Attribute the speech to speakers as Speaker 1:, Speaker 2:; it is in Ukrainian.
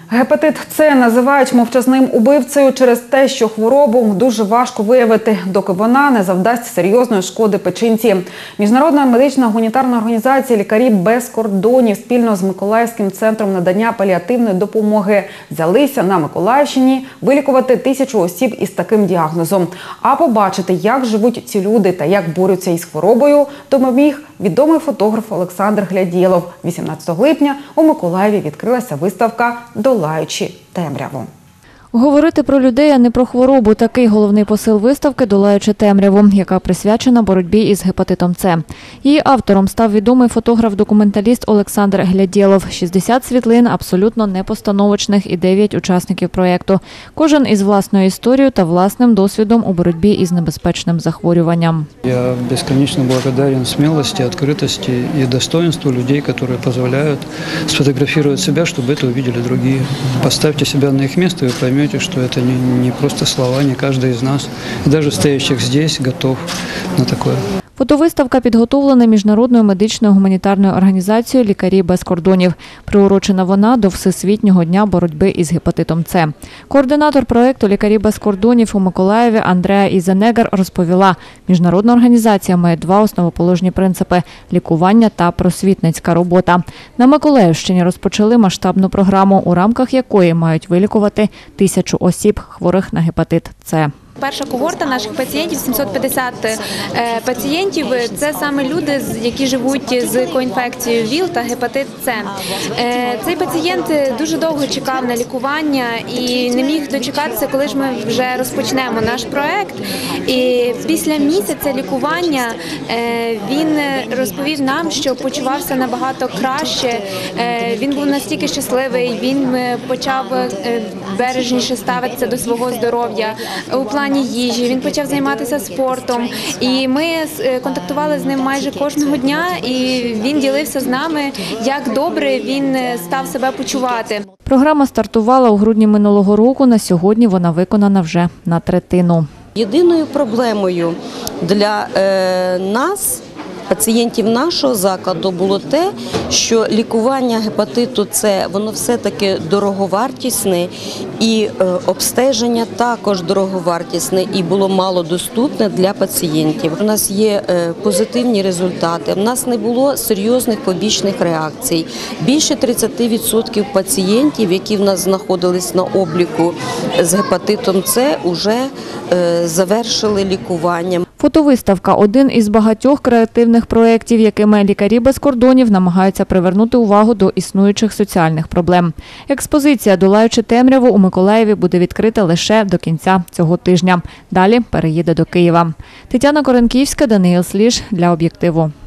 Speaker 1: Гепатит С називають мовчазним убивцею через те, що хворобу дуже важко виявити, доки вона не завдасть серйозної шкоди печінці. Міжнародна медична гуманітарна організація «Лікарі без кордонів» спільно з Миколаївським центром надання паліативної допомоги взялися на Миколаївщині вилікувати 1000 осіб із таким діагнозом. А побачити, як живуть ці люди та як борються із хворобою, допоміг відомий фотограф Олександр Глядєлов. 18 липня у Миколаєві відкрилася виставка «Долаючи темряву».
Speaker 2: Говорити про людей, а не про хворобу – такий головний посил виставки «Долаючи темряву», яка присвячена боротьбі із гепатитом С. Її автором став відомий фотограф-документаліст Олександр Глядєлов. 60 світлин абсолютно непостановочних і 9 учасників проєкту. Кожен із власною історією та власним досвідом у боротьбі із небезпечним захворюванням.
Speaker 3: Я безконечно благодарен смелости, открытости и достоинству людей, которые позволяют сфотографировать себя, чтобы это увидели другие. Поставьте себя на их место, и вы поймете, что это не просто слова, не каждый из нас, даже стоящих здесь, готов на такое.
Speaker 2: Фотовиставка підготовлена Міжнародною медичною гуманітарною організацією «Лікарі без кордонів». Приурочена вона до Всесвітнього дня боротьби із гепатитом С. Координатор проєкту «Лікарі без кордонів» у Миколаєві Андреа Ізенегер розповіла, міжнародна організація має два основоположні принципи – лікування та просвітницька робота. На Миколаївщині розпочали масштабну програму, у рамках якої мають вилікувати 1000 осіб, хворих на гепатит С.
Speaker 4: Перша когорта наших пацієнтів, 750 пацієнтів, це саме люди, які живуть з коінфекцією ВІЛ та гепатит С. Цей пацієнт дуже довго чекав на лікування і не міг дочекатися, коли ж ми вже розпочнемо наш проект. І після місяця лікування він розповів нам, що почувався набагато краще, він був настільки щасливий, він почав бережніше ставитися до свого здоров'я у плані їжі, він почав займатися спортом. І ми контактували з ним майже кожного дня, і він ділився з нами, як добре він став себе почувати.
Speaker 2: Програма стартувала у грудні минулого року, на сьогодні вона виконана вже на третину.
Speaker 5: Єдиною проблемою для нас, пацієнтів нашого закладу, було те, що лікування гепатиту С, воно все-таки дороговартісне, і обстеження також дороговартісне, і було малодоступне для пацієнтів. У нас є позитивні результати, у нас не було серйозних побічних реакцій. Більше 30% пацієнтів, які в нас знаходились на обліку з гепатитом С, вже завершили лікування.
Speaker 2: Фотовиставка – один із багатьох креативних проєктів, якими «Лікарі без кордонів» намагаються привернути увагу до існуючих соціальних проблем. Експозиція «Долаючи темряву» у Миколаєві буде відкрита лише до кінця цього тижня. Далі переїде до Києва. Тетяна Коренківська, Даниїл Сліж для «Об'єктиву».